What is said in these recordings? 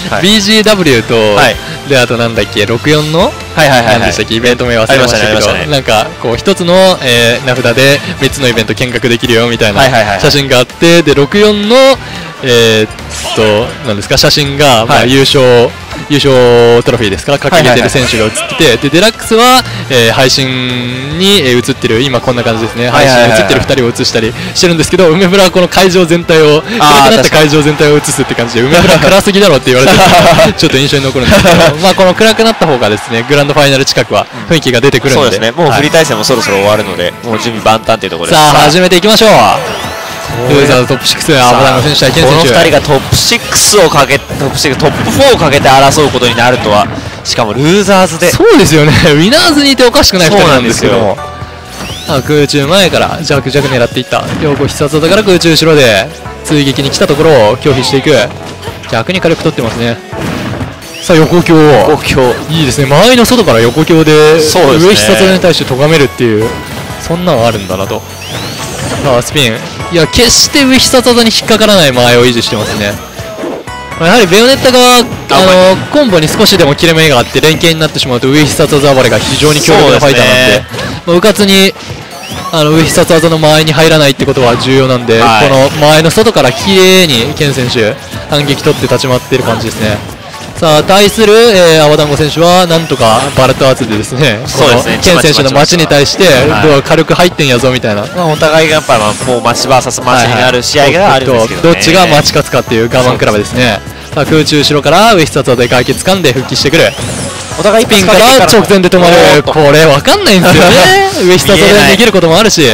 BGW と、であとなんだっけ64の何でしたっけイベント名忘れましたけど、なんかこう一つの名札で3つのイベント見学できるよみたいな写真があって、で64のなんですか写真がまあ優勝トロフィーですか掲げてる選手が写ってて、でデラックスは配信に写ってる今こんな感じですね、配信に写ってる2人を写したりしてるんですけど、梅村はこの会場全体を暗くなった会場全体を写すって感じで、梅村暗すぎだろって言われてちょっと印象に残るんですけどまあこの暗くなった方がですねグランドファイナル近くは雰囲気が出てくるので、 そうですね、もうフリー対戦もそろそろ終わるのでもう準備万端っていうところです。 さあ始めていきましょう。ルーザーズトップ6、アボダンゴ選手対ケン選手、 この2人がトップ6をかけトップ4をかけて争うことになるとは、しかもルーザーズで、 そうですよね、ウィナーズにいておかしくない2人なんですけども、空中前からジャク狙っていった、両方必殺技から空中後ろで追撃に来たところを拒否していく、逆に火力取ってますね。さあ横強いいですね、周りの外から横強で上必殺技に対して咎めるっていう、そんなのあるんだなと。さあスピン、いや決して上必殺技に引っかからない間合いを維持してますね。やはりベヨネッタ側コンボに少しでも切れ目があって連携になってしまうと上必殺技暴れが非常に強力なファイターなんで、うかつに上必殺技の間合いに入らないってことは重要なんで、この間合いの外から綺麗にケン選手反撃取って立ち回っている感じですね。さあ対するアワダンゴ選手はなんとかバラットアーツでですね、ケン選手の待ちに対して軽く入ってんやぞみたいな、 お互いがやっぱもう待ち VS 待ちになる試合があるんですけど、 どっちが待ち勝つかっていう我慢比べですね。さあ空中後ろから上必殺技で外気掴んで復帰してくる、お互いピンから直前で止まる、これ分かんないんですよね上必殺技で逃げることもあるし、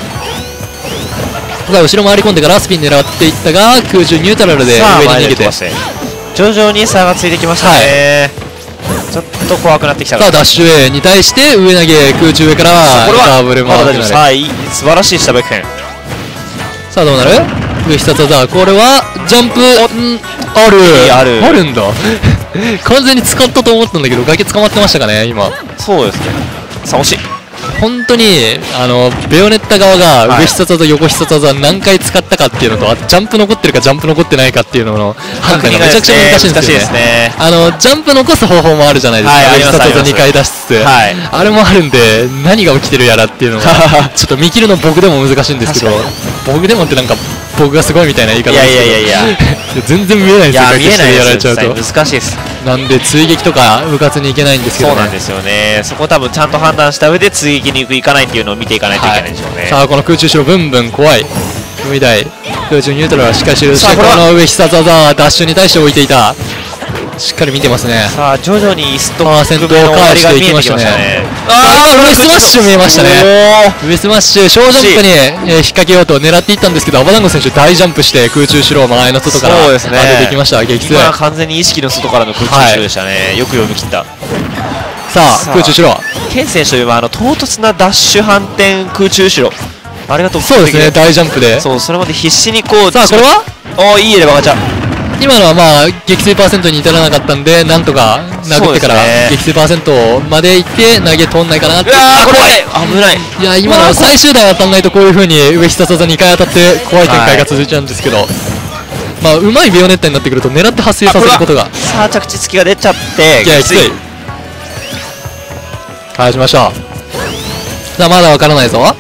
後ろ回り込んでからスピン狙っていったが空中ニュートラルで上に逃げて徐々に差がついてきましたね。ちょっと怖くなってきたから。 さあダッシュ A に対して上投げ空中上からダブル回ってなる。 さあ素晴らしい下ベックン。 さあどうなる上必殺技、これはジャンプあるんだ完全に使ったと思ったんだけど崖捕まってましたかね今。 そうですね、さあ惜しい。 本当にベヨネッタ側が上必殺技、横必殺技何回使ったかっていうのと、あとジャンプ残ってるかジャンプ残ってないかっていうのの判断がめちゃくちゃ難しいんですよね。ジャンプ残す方法もあるじゃないですか、上必殺技2回出しつつ、あれもあるんで何が起きてるやらっていうのがちょっと見切るの僕でも難しいんですけど、僕でもってなんか僕がすごいみたいな言い方ですけど全然見えないんですよ、 見えないやられちゃうと難しいです。 なんで追撃とかうかつにいけないんですけど、 そうなんですよね。そこを多分ちゃんと判断した上で追撃に行く行かないっていうのを見ていかないといけないでしょうね。 さあこの空中後ろブンブン怖い踏み台、空中ニュートラルはしっかりシールドして、この上必殺技ダッシュに対して置いていた、しっかり見てますね。 さあ徐々にストックの終わりが見えてきましたね。上スマッシュ見えましたね。上スマッシュ小ジャンプに引っ掛けようと狙っていったんですけど、アバダンゴ選手大ジャンプして空中後ろ前の外から当ててきました。激痛。 今完全に意識の外からの空中後ろでしたね。よく読み切った。 さあ空中後ろ、 ケン選手といえば唐突なダッシュ反転空中後ろ、あれが特徴的で、 そうですね、大ジャンプで、 そうそれまで必死にこう、 さあこれはいいエレバガチャ、 今のはまあ撃墜パーセントに至らなかったんで、なんとか殴ってから撃墜パーセントまでいって投げ取んないかなって。 これ危ない。 いや今の最終台当たんないとこういう風に上必殺技2回当たって怖い展開が続いちゃうんですけど、まあうまいベヨネッタになってくると狙って発生させることが、 さあ着地付きが出ちゃってきつい。返しました。さあまだわからないぞ。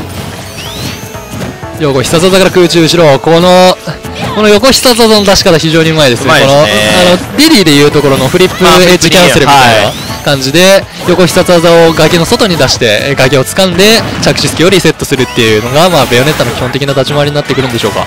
横必殺技から空中後ろ、この横必殺技の出し方非常にうまいですね。このリリーでいうところのフリップエッジキャンセルみたいな感じで横必殺技を崖の外に出して崖を掴んで着地隙をリセットするっていうのが、まあベヨネッタの基本的な立ち回りになってくるんでしょうか。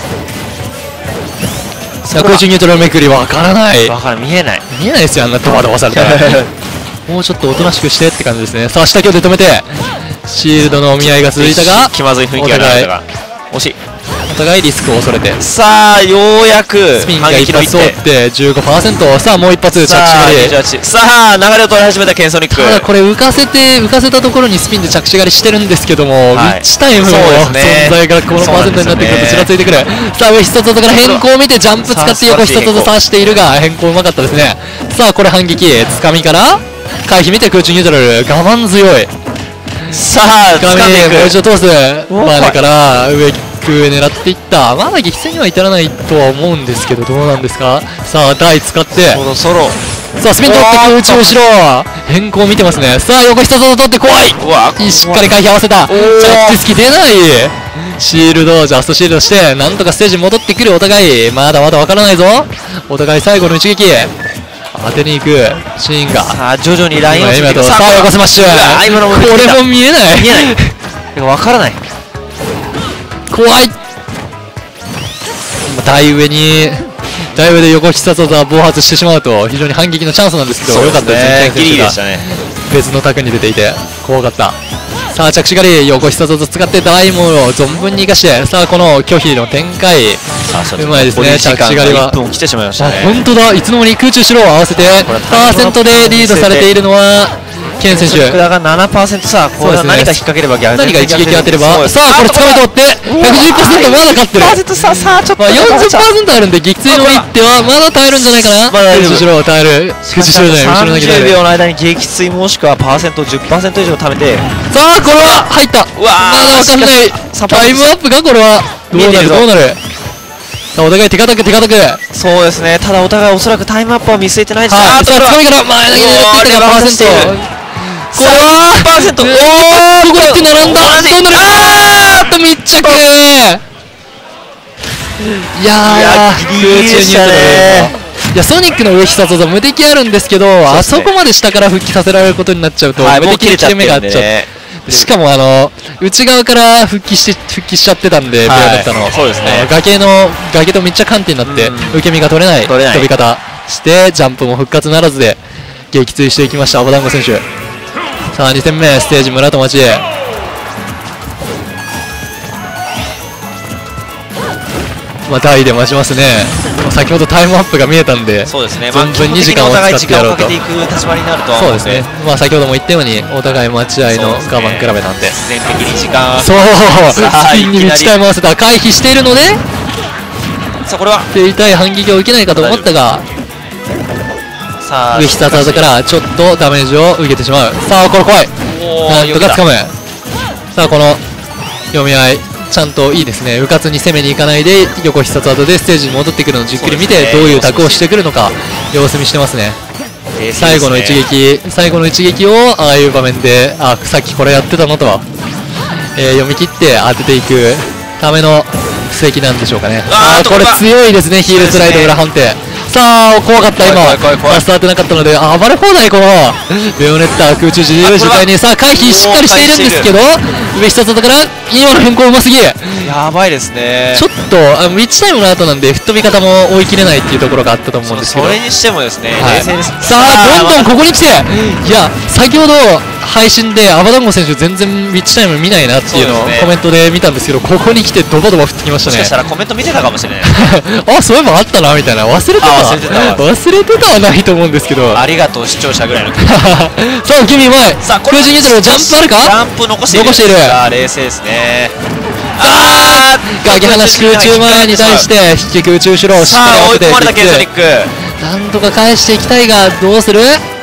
さあ空中ニュートラルめくりわからない、 見えないですよ、あんなドバドバされたらもうちょっとおとなしくしてって感じですね。さあ下強で止めてシールドのお見合いが続いたが、 気まずい雰囲気があるが惜しい。 お互いリスクを恐れて、 さあようやくスピンが一発通って 15%、 さあもう一発着地狩り、 さあ流れを取り始めたケンソニック。 ただこれ浮かせたところにスピンで着地狩りしてるんですけども、ウィッチタイムの存在がこのパーセントになってくるとちらついてくる。さあ上必殺技から変更を見てジャンプ使って横必殺技刺しているが変更うまかったですね。さあこれ反撃つかみから回避見て空中ニュートラル我慢強い。 さあ掴んでいく、 もう一度通す前から上空へ狙っていった。まだ激戦には至らないとは思うんですけど、どうなんですか。さあ台使ってそろそろさあスピン取って空中後ろ変更見てますね。さあ横必殺技取って怖い。しっかり回避合わせた。着地隙出ない。シールドジャストシールドしてなんとかステージに戻ってくるお互い。まだまだわからないぞ。お互い最後の一撃当てに行くシーンがさあ徐々にラインをついていく。 さあ横スマッシュ。これも見えないわからない。 怖い。台上で横必殺技暴発してしまうと非常に反撃のチャンスなんですけど、よかったですね。 ギリギリでしたね。 別の卓に出ていて怖かった。さあ着地狩り横必殺技使って台も存分に生かして、さあこの拒否の展開うまいですね。着地狩りは 1分来てしまいましたね。 本当だ。いつの間に空中白を合わせてパーセントでリードされているのはケン選手。 福田が 7%。さあこれは何か引っ掛ければ逆に何か一撃当てれば、さあこれ掴み取って 110% まだ勝ってる。 さあちょっと 40% あるんで撃墜の一手はまだ耐えるんじゃないかな。空中白を耐える。空中白じゃない後ろ投げ 30秒の間に撃墜もしくはパーセント 10% 以上貯めて、 さあこれは入った。まだ分かんない。タイムアップかこれは。どうなるどうなる。さあお互い手堅く手堅く。 そうですね。ただお互いおそらくタイムアップは見据えてないです。 さあ掴みから前投げで狙っていったがパーセント。これはパーセント。 ここ行って並んだ。どうなる。密着。いやーギリギリでしたね。 いやソニックの上必殺技無敵あるんですけど、あそこまで下から復帰させられることになっちゃうと無敵で切れ目があっちゃって、しかも内側から復帰しちゃってたんで、ベアだったの。 そうですね。 崖と密着判定になって受け身が取れない飛び方してジャンプも復活ならずで撃墜していきましたアバダンゴ選手。さあ2戦目ステージ村と町へ。台で待ちますね。先ほどタイムアップが見えたんでそうですね。 存分に時間を使ってやろうと。 そうですね。先ほども言ったようにお互い待合の我慢比べなんで必然的に時間スピンに道タイム合わせた回避しているので、 さあこれは手痛い反撃を受けないかと思ったが、上必殺技からちょっとダメージを受けてしまう。さあこれ怖い。なんとか掴む。さあこの読み合いちゃんといいですね。うかつに攻めに行かないで横必殺技でステージに戻ってくるのをじっくり見て、どういうタクをしてくるのか様子見してますね。最後の一撃をああいう場面でさっきこれやってたのとは、読み切って当てていくための布石なんでしょうかね。これ強いですね。ヒールスライド裏判定。さあ怖かった今バスト当てなかったので暴れ放題。このベヨネッタ空中自由自在にさあ回避しっかりしているんですけど、上必殺技から今の変更うますぎ。 やばいですね。 ちょっとウィッチタイムの後なんで吹っ飛び方も追い切れないっていうところがあったと思うんですけど、 それにしてもですね、冷静です。 さあどんどんここに来て、いや先ほど配信でアバダンゴ選手全然ウィッチタイム見ないなっていうのをコメントで見たんですけど、ここに来てドバドバ降ってきましたね。 もしかしたらコメント見てたかもしれないあ、そういえばあったなみたいな。忘れてたはないと思うんですけど、 ありがとう視聴者ぐらいのさあ君前空中にジャンプあるか。 ジャンプ残している。さあ冷静ですね。 崖離し空中前に対して引き空中後ろをしっかり追い込まれたケンソニック。 なんとか返していきたいがどうする。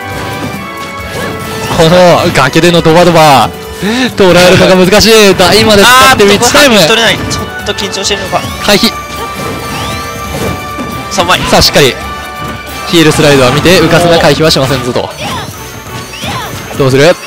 この崖でのドバドバ捉えるのが難しい。台まで使ってウィッチタイム。 ちょっと緊張しているのか。 回避。 さあしっかりヒールスライドは見て浮かすな回避はしませんぞと。どうする。や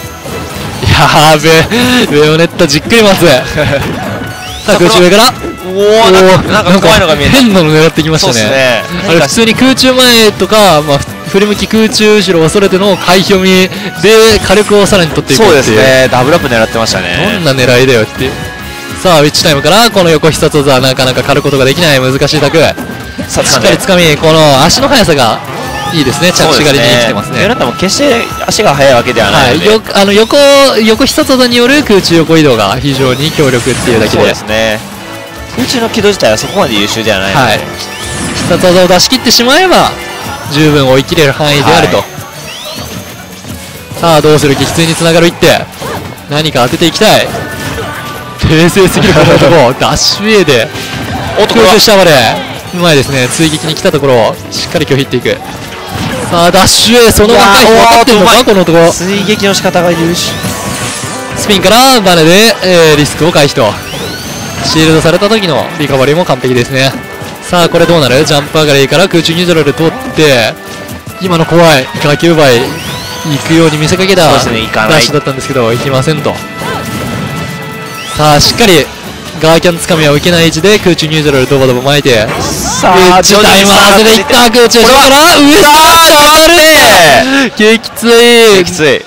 べベヨネッタじっくり待つ。さあ空中上からなんか怖いのが見えた。 変なの狙ってきましたね。あれ普通に空中前とか振り向き空中後ろを恐れての回避読みで火力をさらに取っていくっていう。 そうですね。ダブルアップ狙ってましたね。 どんな狙いだよっていう。さあウィッチタイムからこの横必殺技なかなか狩ることができない難しいタク。しっかりつかみこの足の速さがいいですね。着地狩りに生きてますね。 ベヨネッタも決して足が速いわけではないので、 横必殺技による空中横移動が非常に強力っていうだけで。 そうですね。空中の軌道自体はそこまで優秀ではないので、 必殺技を出し切ってしまえば十分追い切れる範囲であると。さあどうする。撃墜につながる一手何か当てていきたい。冷静すぎるこの男ダッシュ A で空中下までうまいですね。追撃に来たところをしっかり拒否っていく。さあダッシュ A そのまま回避分かってんのかこの男。 追撃の仕方が優秀。 スピンからバネで、リスクを回避と。 シールドされた時のリカバリーも完璧ですね。さあこれどうなる。ジャンプ上がりから空中ニュートラル取って今の怖いガキ奪い行くように見せかけたダッシュだったんですけど、行きませんと。さあしっかりガーキャンつかみは受けない位置で空中ニュートラルドバドバ巻いて、 さあタイマーでいった空中から上下当たる激ついきつい。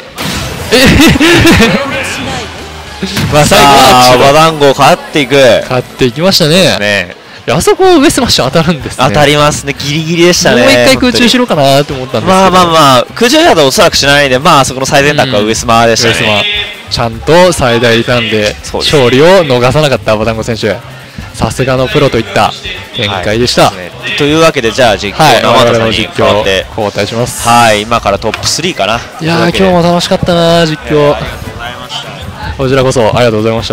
まあ最後は和団子勝っていく。 勝っていきましたね。あそこ上スマッシュ当たるんですね。 当たりますね。ギリギリでしたね。 もう一回空中しろかなと思ったんですけど、 まあ空中だとおそらくしないんで、まあそこの最善択は上スマでしたね。 ちゃんと最大リターンで勝利を逃さなかった和団子選手、さすがのプロといった展開でした。 というわけでじゃあ実況生田さんに代わって交代します。 はい、今からトップ3かな。 いやー今日も楽しかったな実況。こちらこそありがとうございました。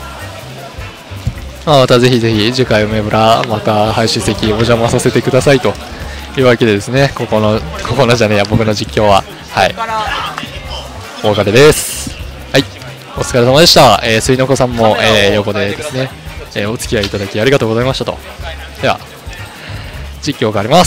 またぜひぜひ次回梅村また配信席お邪魔させてくださいというわけでですね、ここのじゃねえや、僕の実況ははいお別れです。はい、お疲れ様でした。水の子さんも、横でですね、お付き合いいただきありがとうございましたと。では実況があります。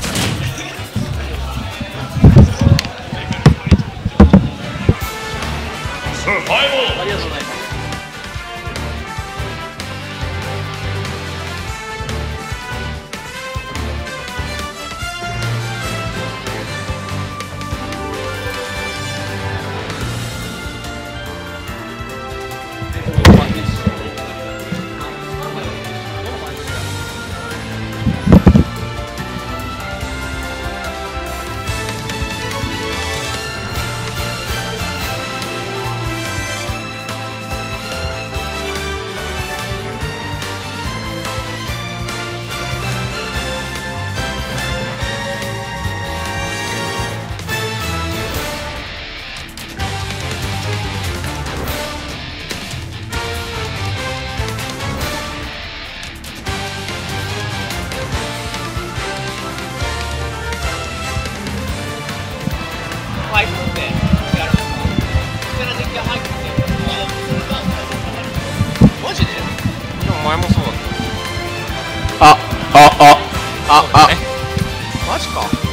前もそうだった。 あマジか。